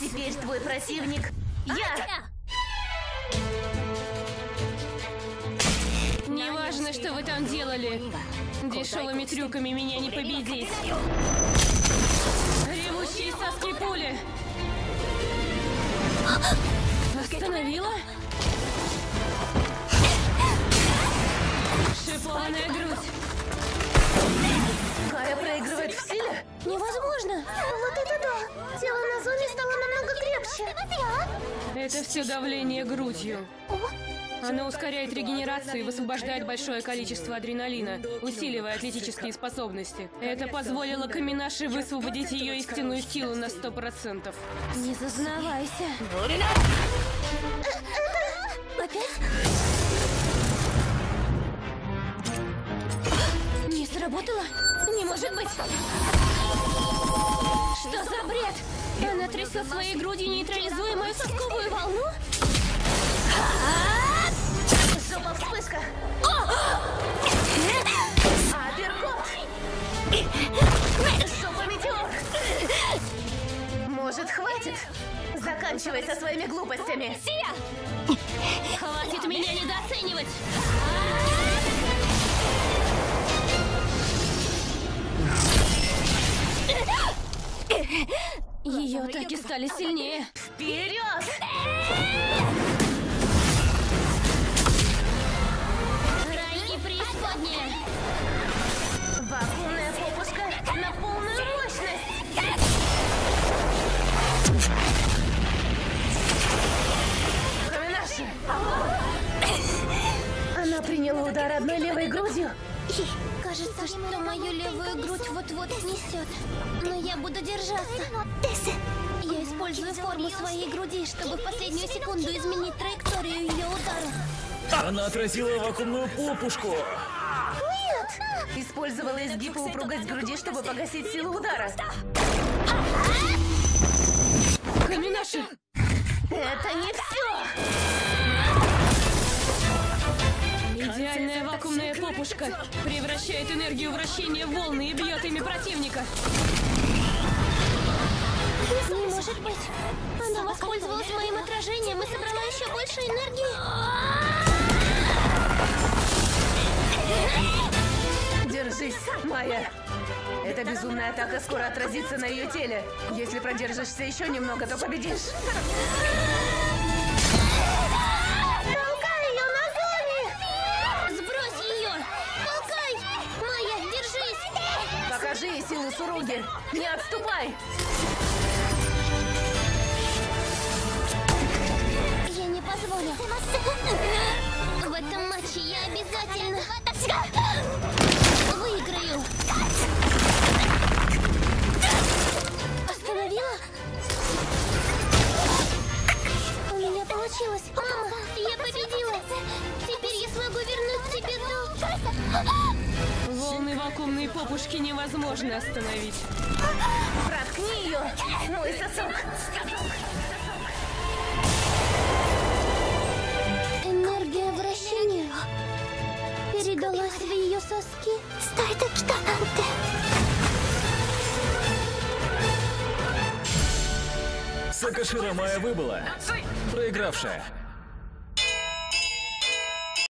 Теперь твой противник я. Неважно, что вы там делали. Дешевыми трюками меня не победить. Ревущие соски пули. Остановила? Шипованная грудь. Кая проигрывает в силе? Невозможно. Вот это да! Тело на зоне стало намного крепче. Это все давление грудью. Оно ускоряет регенерацию и высвобождает большое количество адреналина, усиливая атлетические способности. Это позволило Каминаши высвободить ее истинную силу на 100%. Не зазнавайся. Опять? Не сработало? Не может быть! Что за бред? Она трясет своей грудью нейтрализуемую сосковую волну? Жопа вспышка. Апперкот. Жопа метеор. Может, хватит? Заканчивай со своими глупостями. Хватит меня недооценивать! Ее атаки стали сильнее. Вперед! Рай и преисподняя! Вакуумная попушка на полную мощность. Каминаши. Она приняла удар одной левой грудью. Кажется, что мою левую грудь вот-вот снесет. Но я буду держаться. Я использую форму своей груди, чтобы в последнюю секунду изменить траекторию ее удара. Она отразила вакуумную попушку. Использовала изгиб и упругость груди, чтобы погасить силу удара. Каминаши! Это не все! Идеальная вакуумная попушка превращает энергию вращения в волны и бьет ими противника. Не может быть. Она воспользовалась моим отражением и собрала еще больше энергии. Держись, Майя. Эта безумная атака скоро отразится на ее теле. Если продержишься еще немного, то победишь. Толкай ее на зоне! Сбрось ее! Толкай! Майя, держись! Покажи ей силу Суруги. Не отступай. Я не позволю. В этом матче я обязательно выиграю. Остановила? У меня получилось. Мама, я победила. Теперь я смогу вернуть тебе долг. Волны вакуумной попушки невозможно остановить. Проткни ее, мой сосок. Энергия вращения передалась в ее соски. Сакашира Майя выбыла. Проигравшая.